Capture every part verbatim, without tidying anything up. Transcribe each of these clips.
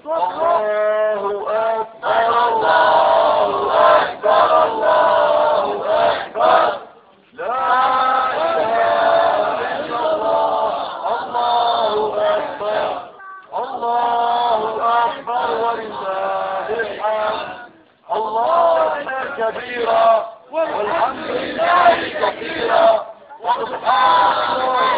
كبيرا والحمد لله كثيرا وسبحان الله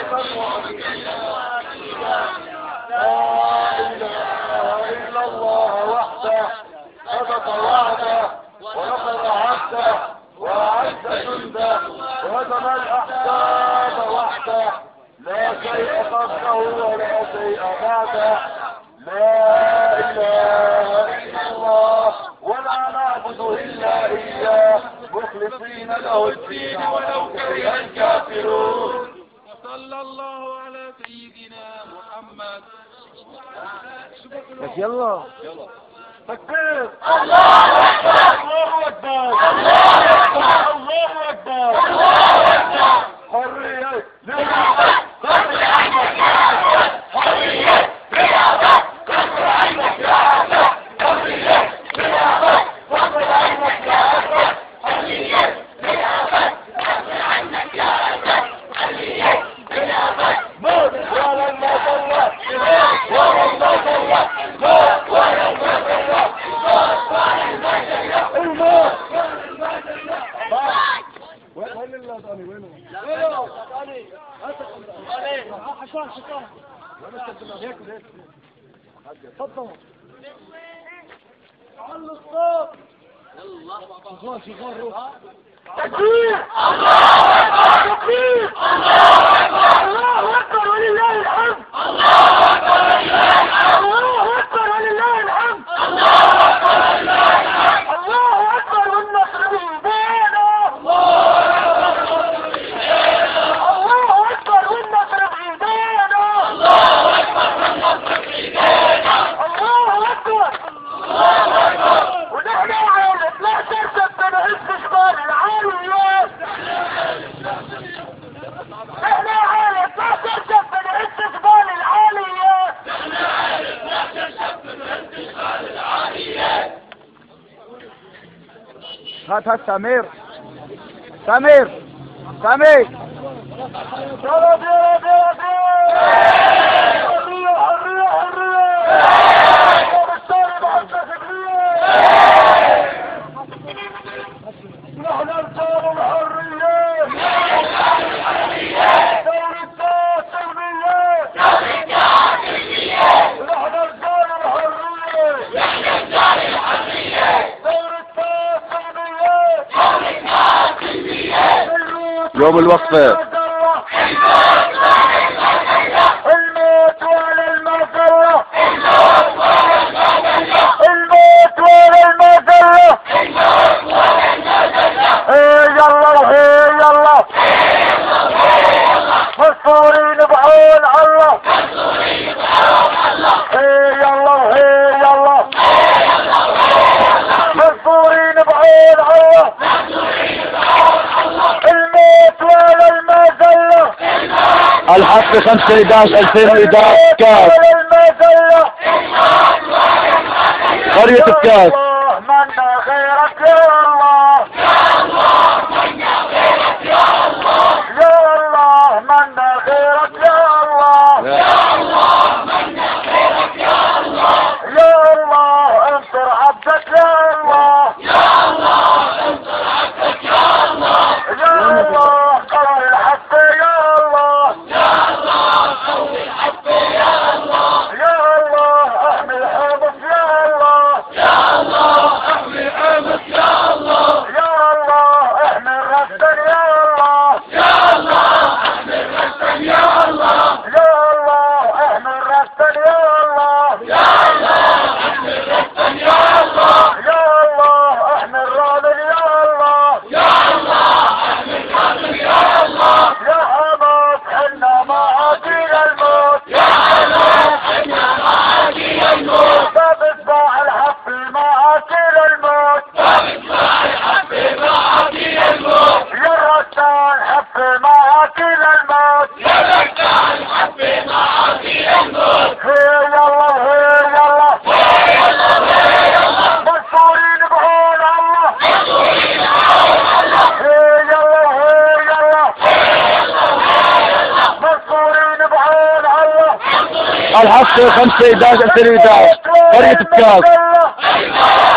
لا اله الا الله وحده صدق وعده ونصر عبده واعز جنده وهزم الاحزاب وحده لا شيء قبله ولا شيء بعده لا اله الا الله ولا نعبد الا اياه مخلصين له الدين ولو كره الكافرون. وصلى الله على سيدنا محمد. بس يلا يلا تكبير الله اكبر الله اكبر الله اكبر الله اكبر الله اكبر حريه للعبد كفر عنك يا عبد حريه للعبد كفر عنك يا عبد حريه للعبد كفر عنك يا عبد حريه للعبد كفر عنك يا عبد حريه للعبد موت ولا المظلة موت ولا المظلة موت ولا المظلة موت ولا المظلة الموت وين اللي ثاني وينه؟ وينه؟ ثاني ثاني حشان حشان هيك هيك تفضل على الصوت يلا شغال شغال روح تكبير الله اكبر تكبير الله اكبر الله اكبر ولله الحمد الله اكبر ولله الحمد الله اكبر ولله الحمد الله اكبر ولله الحمد الله اكبر والنصر بايدينا الله اكبر والنصر بايدينا الله اكبر والنصر بايدينا الله اكبر الله اكبر ونحن على لا تنسى بنعز شمال العاليات احنا عارف لا تنسى بنعز شمال العاليات احنا عارف لا تنسى بنعز شمال العاليات. هات هات سمير سمير سمير يلا يلا يلا حرية حرية حرية وبالتالي بعد نحن رجال الحرية دولة السلمية نحن رجال الحرية دولة السلمية يوم الوقفة الموت ولا المذلة الموت ولا المذلة ايه يلا وهي يلا مسؤولين بعون الله ايه يلا وهي يلا مسؤولين بعون الله الموت ولا المذلة الحق خمسة احداشر ألفين وإحدى عشر كاس قرية الكاس. منا غيرك يا الله يا الله منا غيرك يا الله يا الله منا غيرك يا الله يا الله منا غيرك يا الله يا الله انصر عبدك يا الله يا الله انصر عبدك يا الله يا الله قوي الحق يا الله يا الله قوي الحق يا الله يا الله احمي الحرب يا الله يا الله الحق خمسة أحد عشر ألفين وإحدى عشر قرية بكاس.